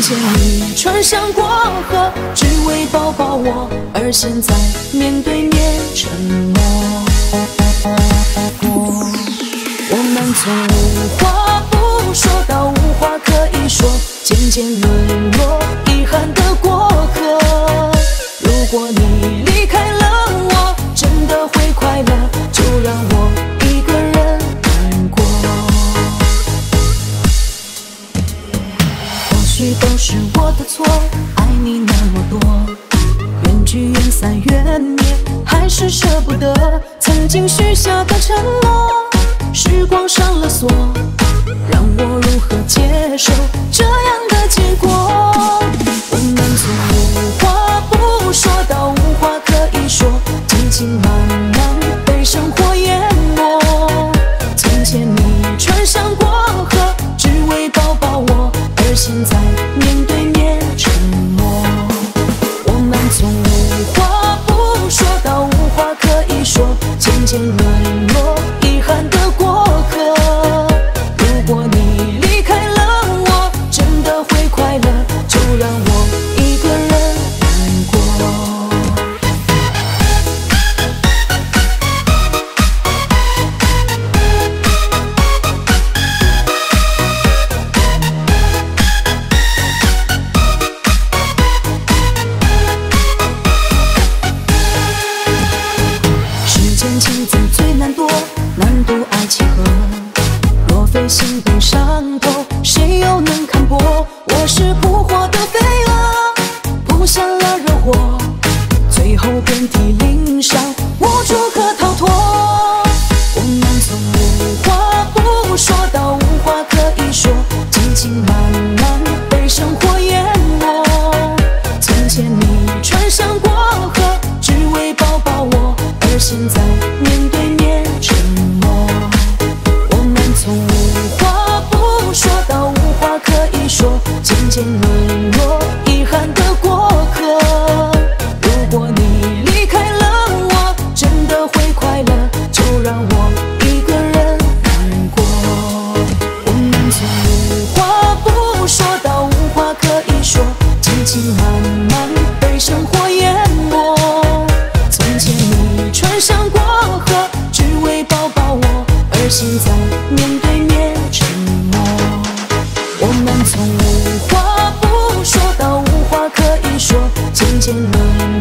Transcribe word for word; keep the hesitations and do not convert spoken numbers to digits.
前你穿上过河，只为抱抱我，而现在面对面沉默。我们从无话不说到无话可以说，渐渐沦落遗憾的过客。如果你离开了我，真的会快乐，就让我一个人难过。或许都是我的错，爱你那么多，缘聚缘散缘灭，还是舍不得曾经许下的承诺。时光上了锁，让我如何接受这样的结果？我们从无话不说到无话可以说，激情慢慢被生活淹没。从前你穿上过河，只为抱抱我，而现在面对面沉默。我们从无话不说到无话可以说，渐渐沦落遗憾的过客。如果你离开了我，真的会快乐，就让我一个人难过。时间情字最难躲，难渡爱几何。若非心被伤透，谁又能看破？我是扑火的飞蛾，扑向了热火，最后遍体鳞伤，无处可逃脱。我们从无话不说到无话可以说，激情慢慢被生活淹没。从前你穿上过河，只为抱抱我，而现在面对面沉默。我们从无话不说到无话可以说，渐渐沦落遗憾的过客。如果你离开了我，真的会快乐，就让我一个人难过。我们从无话不说到无话可以说，激情慢慢被生活淹没。从前你穿上过河，只为抱抱我，而现在面对面沉默。我们从无话不说到无话可以说，渐渐沦落